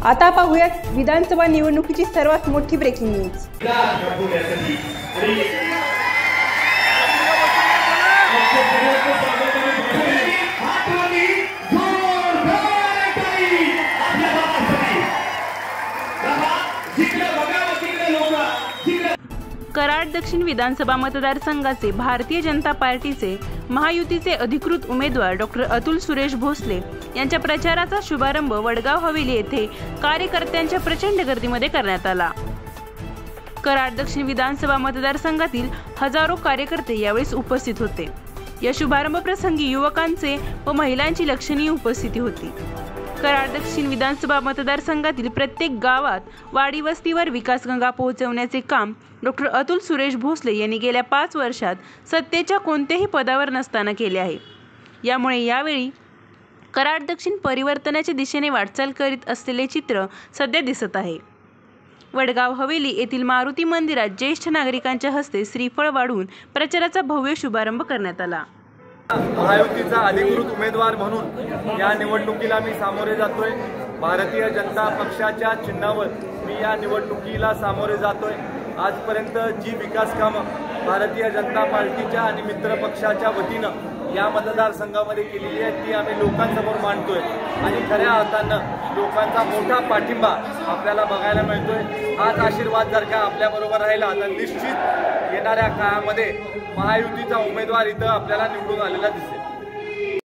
आता पाहूयात विधानसभा निवडणुकीची सर्वात मोठी ब्रेकिंग न्यूज। कराड दक्षिण विधानसभा मतदारसंघाचे भारतीय जनता पार्टीचे महायुतीचे अधिकृत उमेदवार डॉक्टर अतुल सुरेश भोसले यांच्या प्रचाराचा शुभारंभ वडगाव हवेली येथे कार्यकर्त्यांच्या प्रचंड गर्दीमध्ये करण्यात आला। कराड दक्षिण विधानसभा मतदारसंघातील हजारो कार्यकर्ते यावेळी उपस्थित होते। या शुभारंभ प्रसंगी युवकांचे व महिलांची लक्षणीय उपस्थिती होती। कराड दक्षिण विधानसभा मतदारसंघातील प्रत्येक गावात वाडी वस्तीवर विकासगंगा पोहोचवण्याचे काम डॉक्टर अतुल सुरेश भोसले यांनी गेल्या 5 वर्षात सत्तेच्या कोणत्याही पदावर नसताना केले आहे। यामुळे यावेळी कराड दक्षिण परिवर्तनाच्या दिशेने वाटचाल करीत असलेले चित्र सध्या दिसत आहे। वडगाव हवेली येथील मारुती मंदिरात ज्येष्ठ नागरिकांच्या हस्ते श्रीफळ वाढून प्रचाराचा भव्य शुभारंभ करण्यात आला। महायुतीचा अधिकृत उमेदवार म्हणून या निवडणुकीला मी सामोरे जातोय। भारतीय जनता पक्षाच्या चिन्हावर मी या निवडणुकीला सामोरे जातोय। आजपर्यंत जी विकास कामं भारतीय जनता पार्टीच्या आणि मित्र पक्षाच्या वतीनं या मतदारसंघामध्ये केलेली आहे ती आम्ही लोकांसमोर मांडतोय आणि खऱ्या अर्थानं लोकांचा मोठा पाठिंबा आपल्याला बघायला मिळतोय। हाच आशीर्वाद जर का आपल्याबरोबर राहिला तर निश्चित येणाऱ्या काळामध्ये महायुतीचा उमेदवार इथं आपल्याला निवडून आलेला दिसेल।